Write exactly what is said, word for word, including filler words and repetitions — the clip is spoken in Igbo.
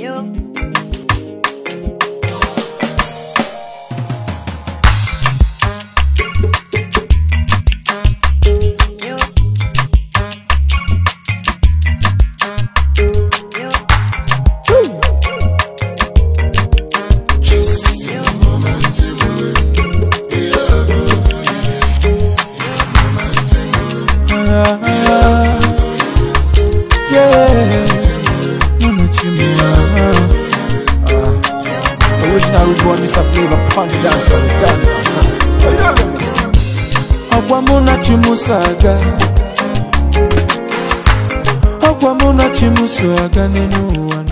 Original root one is a flavor fun dancer. Akwamuna chimusaga, akwamuna chimusaga nenu wana.